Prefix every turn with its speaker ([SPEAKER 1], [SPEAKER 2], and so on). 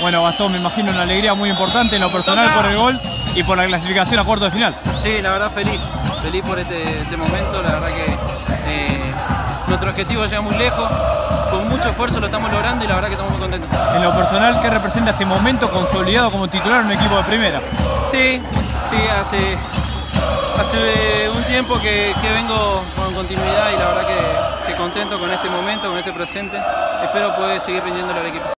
[SPEAKER 1] Bueno, Gastón, me imagino una alegría muy importante en lo personal por el gol y por la clasificación a cuartos de final.
[SPEAKER 2] Sí, la verdad feliz por este momento, la verdad que nuestro objetivo llega muy lejos, con mucho esfuerzo lo estamos logrando y la verdad que estamos muy contentos.
[SPEAKER 1] En lo personal, ¿qué representa este momento consolidado como titular en un equipo de primera?
[SPEAKER 2] Sí, hace un tiempo que vengo con continuidad y la verdad que contento con este momento, con este presente. Espero poder seguir rindiéndole al equipo.